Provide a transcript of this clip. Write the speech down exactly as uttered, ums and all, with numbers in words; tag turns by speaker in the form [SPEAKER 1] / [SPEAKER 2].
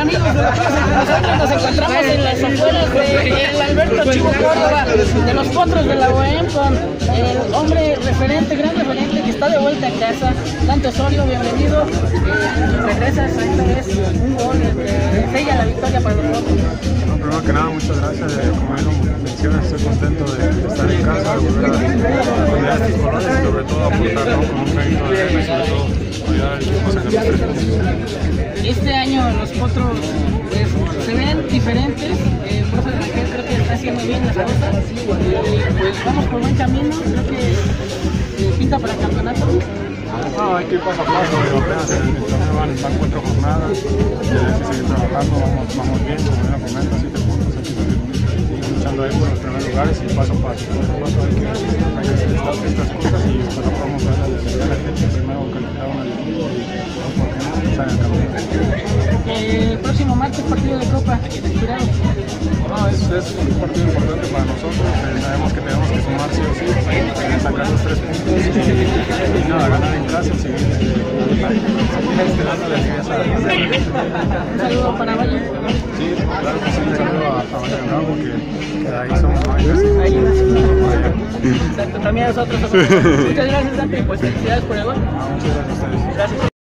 [SPEAKER 1] amigos de la casa. Nosotros nos encontramos en las afueras del Alberto Chivo Córdoba, de los Potros de la Bohem, con el hombre referente, gran referente, que está de vuelta en casa. Dante Osorio, bienvenido. Eh, regresas esta vez un gol que sella la victoria para los Potros.
[SPEAKER 2] No, primero que nada, muchas gracias. Eh, como él menciona, estoy contento de, de estar en casa, de volver a defender a estos colores y sobre todo aportar, ¿no?, con un granito de arena y sobre todo ayudar al equipo a sacar los tres puntos.
[SPEAKER 1] Este año los Potros pues, se ven diferentes. El profe Rangel creo que está haciendo bien las cosas. Eh, pues vamos por buen camino. Creo que eh, pinta para el campeonato.
[SPEAKER 2] No, hay que ir paso a paso, apenas el, el torneo van, van cuatro jornadas, hay que seguir trabajando, vamos, vamos bien, como ya comento, siete puntos, hay que seguir luchando ahí por los primeros lugares y paso a paso, paso a paso hay que, hay que hacer estas, estas cosas y ojalá podamos dar a la gente primero calificar una equipo y porque no salga el campeonato.
[SPEAKER 1] El próximo martes partido de Copa, esperado.
[SPEAKER 2] No, es, es un partido importante para nosotros, eh, sabemos que tenemos que sumar sí o sí, eh, sacar los tres puntos y, y nada, ganar en casa y seguir esperando la liga.
[SPEAKER 1] Un saludo para Valle.
[SPEAKER 2] Sí, claro que sí, un saludo a, a Valle Bravo, que, que ahí somos mayores.
[SPEAKER 1] Ahí nació. Exacto, también nosotros. Muchas gracias, Dante, y pues felicidades por el gol.
[SPEAKER 2] Ah, muchas gracias a ustedes.
[SPEAKER 1] Gracias.